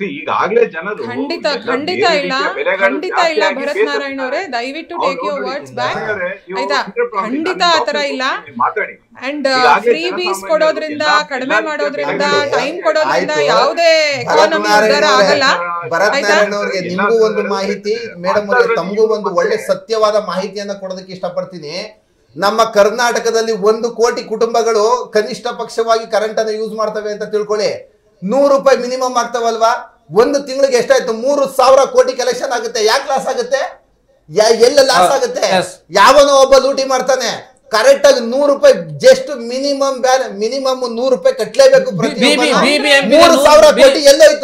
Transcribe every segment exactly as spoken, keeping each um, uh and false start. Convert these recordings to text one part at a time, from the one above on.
ಈಗಾಗಲೇ ಜನರು ಖಂಡಿತ ಖಂಡಿತ ಇಲ್ಲ ಖಂಡಿತ ಇಲ್ಲ ಭರತ್ ನಾರಾಯಣ್ ಅವರೇ, ದಯವಿಟ್ಟು ಟೇಕ್ ಯುವರ್ ವರ್ಡ್ಸ್ ಬ್ಯಾಕ್ ಆಯ್ತಾ. ಖಂಡಿತ ಆತರ ಇಲ್ಲ. ಅಂಡ್ ಫ್ರೀ ಬೀಸ್ ಕೊಡೋದ್ರಿಂದ, ಕಡಿಮೆ ಮಾಡೋದ್ರಿಂದ, ಟೈಮ್ ಕೊಡೋದ್ರಿಂದ ಯಾವುದೇ ಎಕಾನಮಿ ಉದ್ಧಾರ ಆಗಲ್ಲ. ಭರತ್ ನಾರಾಯಣ್ ಅವರಿಗೆ ನಿಮಗೂ ಒಂದು ಮಾಹಿತಿ, ಮೇಡಮ್ ಅವರಿಗೆ ತಮಗೂ ಒಂದು ಒಳ್ಳೆ ಸತ್ಯವಾದ ಮಾಹಿತಿಯನ್ನ ಕೊಡೋದಕ್ಕೆ ಇಷ್ಟಪಡ್ತೀನಿ. ನಮ್ಮ ಕರ್ನಾಟಕದಲ್ಲಿ ಒಂದು ಕೋಟಿ ಕುಟುಂಬಗಳು ಕನಿಷ್ಠ ಪಕ್ಷವಾಗಿ ಕರೆಂಟ್ ಅನ್ನು ಯೂಸ್ ಮಾಡ್ತವೆ ಅಂತ ತಿಳ್ಕೊಳ್ಳಿ. ನೂರು ರೂಪಾಯಿ ಮಿನಿಮಮ್ ಆಗ್ತಾವಲ್ವಾ, ಒಂದು ತಿಂಗಳಿಗೆ ಎಷ್ಟಾಯ್ತು? ಮೂರು ಸಾವಿರ ಕೋಟಿ ಕಲೆಕ್ಷನ್ ಆಗುತ್ತೆ. ಯಾಕೆ ಲಾಸ್ ಆಗುತ್ತೆ? ಎಲ್ಲ ಲಾಸ್ ಆಗುತ್ತೆ? ಯಾವನೋ ಒಬ್ಬ ಲೂಟಿ ಮಾಡ್ತಾನೆ. ಕರೆಕ್ಟ್ ಆಗಿ ನೂರು ರೂಪಾಯಿ ಜಸ್ಟ್ ಮಿನಿಮಮ್ ಬ್ಯಾನ್ ಮಿನಿಮಮ್ ನೂರು ರೂಪಾಯಿ ಕಟ್ಟಲೇಬೇಕು. ಮೂರು ಸಾವಿರ ಕೋಟಿ ಎಲ್ಲೋಯ್ತು?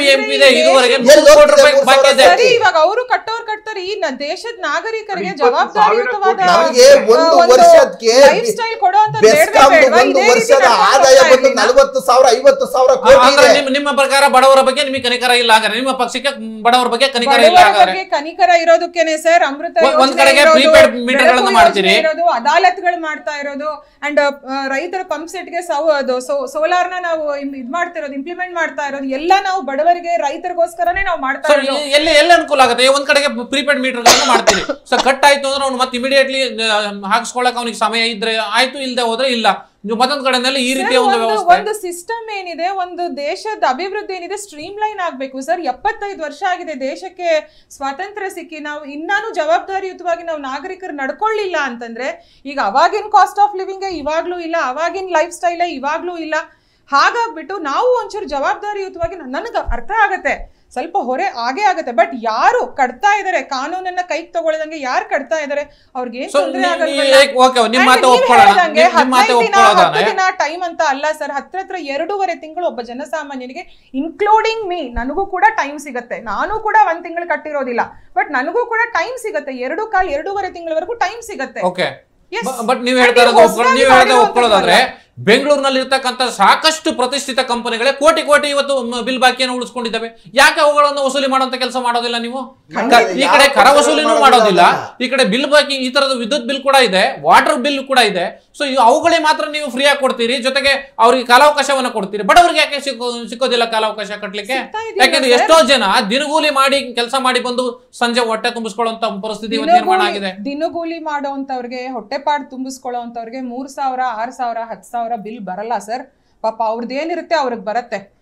ಇವಾಗ ಅವರು ಕಟ್ಟೋರು ಕಟ್ತಾರೆ. ಈ ದೇಶದ ನಾಗರಿಕರಿಗೆ ಜವಾಬ್ದಾರಿಯುತವಾದ ಒಂದು ವರ್ಷಕ್ಕೆ ಒಂದು ವರ್ಷದ ಆದಾಯ ಬಂದು ನಲವತ್ತು ಸಾವಿರ ಐವತ್ತು ಸಾವಿರ ಕೋಟಿ. ನಿಮ್ಮ ಪ್ರಕಾರ ಬಡವರ ಬಗ್ಗೆ ನಿಮಗೆ ಕನಿಕರ ಇಲ್ಲ ಹಾಗಾದ್ರೆ? ನಿಮ್ಮ ಪಕ್ಷಕ್ಕೆ ಬಡವರ ಬಗ್ಗೆ ಕನಿಕರ ಇಲ್ಲ ಹಾಗಾದ್ರೆ? ಕನಿಕರ ಇರೋದಕ್ಕೇನೆ ಸರ್ ಅಮೃತ ಒಂದ್ ಕಡೆಗೆ ಪ್ರೀಪೇಡ್ ಮೀಟರ್ ಗಳನ್ನ ಮಾಡ್ತೀರಿ, ಅದಾಲತ್ಗಳು ಮಾಡ್ತಾ ಇರೋದು, ಅಂಡ್ ರೈತರ ಪಂಪ್ ಸೆಟ್ ಗೆ ಸೋಲಾರ್ ನ ನಾವು ಇದ್ ಮಾಡ್ತಿರೋದು, ಇಂಪ್ಲಿಮೆಂಟ್ ಮಾಡ್ತಾ ಇರೋದು ಎಲ್ಲ ನಾವು ಬಡವರಿಗೆ ರೈತರಿಗೋಸ್ಕರನೇ ನಾವು ಮಾಡ್ತಾ ಇರೋದು. ಎಲ್ಲಿ ಎಲ್ಲಿ ಅನುಕೂಲ ಆಗುತ್ತೆ? ಒಂದ್ ಕಡೆಗೆ ಪ್ರೀಪೇಡ್ ಮೀಟರ್ ಗಳನ್ನ ಮಾಡ್ತೀರಿ. ಸೊ ಕಟ್ ಆಯ್ತು ಅಂದ್ರೆ ಅವ್ನು ಮತ್ತೆ ಇಮಿಡಿಯೇಟ್ಲಿ ಹಾಕ್ಸ್ಕೊಳಕ್ ಅವ್ನಿಗೆ ಸಮಯ ಇದ್ರೆ ಆಯ್ತು, ಇಲ್ದೆ ಹೋದ್ರೆ ಇಲ್ಲ. ನೀವು ಮತ್ತೊಂದ್ ಕಡೆನಲ್ಲಿ ಈ ರೀತಿಯ ಒಂದು ವ್ಯವಸ್ಥೆ, ಒಂದು ಸಿಸ್ಟಮ್ ಏನಿದೆ, ಒಂದು ದೇಶದ ಅಭಿವೃದ್ಧಿ ಏನಿದೆ ಸ್ಟ್ರೀಮ್ ಲೈನ್ ಆಗ್ಬೇಕು ಸರ್. ಎಪ್ಪತ್ತೈದು ವರ್ಷ ಆಗಿದೆ ದೇಶಕ್ಕೆ ಸ್ವಾತಂತ್ರ್ಯ ಸಿಕ್ಕಿ, ನಾವು ಇನ್ನಾನು ಜವಾಬ್ದಾರಿಯುತವಾಗಿ ನಾವು ನಾಗರಿಕರು ನಡ್ಕೊಳ್ಳಿಲ್ಲ ಅಂತಂದ್ರೆ, ಈಗ ಅವಾಗಿನ ಕಾಸ್ಟ್ ಆಫ್ ಲಿವಿಂಗ್ ಇವಾಗ್ಲೂ ಇಲ್ಲ, ಅವಾಗಿನ ಲೈಫ್ ಸ್ಟೈಲ್ ಇವಾಗ್ಲೂ ಇಲ್ಲ. ಹಾಗಾಗ್ಬಿಟ್ಟು ನಾವು ಒಂಚೂರು ಜವಾಬ್ದಾರಿಯುತವಾಗಿ, ನನಗೆ ಅರ್ಥ ಆಗತ್ತೆ ಸ್ವಲ್ಪ ಹೊರೆ ಆಗೇ ಆಗತ್ತೆ, ಬಟ್ ಯಾರು ಕಟ್ತಾ ಇದಾರೆ ಕಾನೂನನ್ನ ಕೈಗೆ ತಗೊಳ್ಳದಂಗೆ ಯಾರು ಕಟ್ತಾ ಇದಾರೆ ಅವ್ರಿಗೆ ಏನ್ ತೊಂದರೆ ದಿನ ಟೈಮ್ ಅಂತ ಅಲ್ಲ ಸರ್. ಹತ್ರತ್ರ ಎರಡೂವರೆ ತಿಂಗಳು ಒಬ್ಬ ಜನಸಾಮಾನ್ಯನಿಗೆ ಇನ್ಕ್ಲೂಡಿಂಗ್ ಮೀ, ನನಗೂ ಕೂಡ ಟೈಮ್ ಸಿಗತ್ತೆ. ನಾನು ಕೂಡ ಒಂದ್ ತಿಂಗಳು ಕಟ್ಟಿರೋದಿಲ್ಲ, ಬಟ್ ನನಗೂ ಕೂಡ ಟೈಮ್ ಸಿಗತ್ತೆ. ಎರಡು ಕಾಲ್ ಎರಡೂವರೆ ತಿಂಗಳವರೆಗೂ ಟೈಮ್ ಸಿಗತ್ತೆ. ಬಟ್ ನೀವ್ ಹೇಳ್ತಾ ಇರೋದು ನೀವ್ ಹೇಳ್ದೆ ಒಪ್ಕೊಳ್ಳೋದಾದ್ರೆ, ಬೆಂಗಳೂರಿನಲ್ಲಿ ಇರ್ತಕ್ಕಂಥ ಸಾಕಷ್ಟು ಪ್ರತಿಷ್ಠಿತ ಕಂಪನಿಗಳೇ ಕೋಟಿ ಕೋಟಿ ಇವತ್ತು ಬಿಲ್ ಬಾಕಿಯನ್ನು ಉಳಿಸ್ಕೊಂಡಿದ್ದಾವೆ. ಯಾಕೆ ಅವುಗಳನ್ನು ವಸೂಲಿ ಮಾಡುವಂತ ಕೆಲಸ ಮಾಡೋದಿಲ್ಲ ನೀವು? ಈ ಕಡೆ ಕರ ವಸೂಲಿನೂ ಮಾಡೋದಿಲ್ಲ, ಈ ಕಡೆ ಬಿಲ್ ಬಾಕಿ, ಈ ತರದ ವಿದ್ಯುತ್ ಬಿಲ್ ಕೂಡ ಇದೆ, ವಾಟರ್ ಬಿಲ್ ಕೂಡ ಇದೆ. ಸೊ ಅವುಗಳೇ ಮಾತ್ರ ನೀವು ಫ್ರೀ ಆಗಿ ಕೊಡ್ತೀರಿ, ಜೊತೆಗೆ ಅವ್ರಿಗೆ ಕಾಲಾವಕಾಶವನ್ನ ಕೊಡ್ತೀರಿ. ಬಡವರಿಗೆ ಯಾಕೆ ಸಿಕ್ಕೋ ಸಿಕ್ಕೋದಿಲ್ಲ ಕಾಲಾವಕಾಶ ಕಟ್ಟಲಿಕ್ಕೆ? ಯಾಕೆಂದ್ರೆ ಎಷ್ಟೋ ಜನ ದಿನಗೂಲಿ ಮಾಡಿ ಕೆಲಸ ಮಾಡಿ ಬಂದು ಸಂಜೆ ಹೊಟ್ಟೆ ತುಂಬಿಸ್ಕೊಳ್ಳುವಂತ ಪರಿಸ್ಥಿತಿ ನಿರ್ಮಾಣ ಆಗಿದೆ. ದಿನಗೂಲಿ ಮಾಡೋಂತವ್ರಿಗೆ, ಹೊಟ್ಟೆಪಾಡು ತುಂಬಿಸ್ಕೊಳ್ಳೋಂತವ್ರಿಗೆ ಮೂರ್ ಸಾವಿರ ಆರ್ ಸಾವಿರ ಹತ್ತು ಸಾವಿರ ಬಿಲ್ ಬರಲ್ಲ ಸರ್. ಪಾಪ ಅವ್ರದ್ದು ಏನಿರುತ್ತೆ ಅವ್ರಿಗೆ ಬರುತ್ತೆ.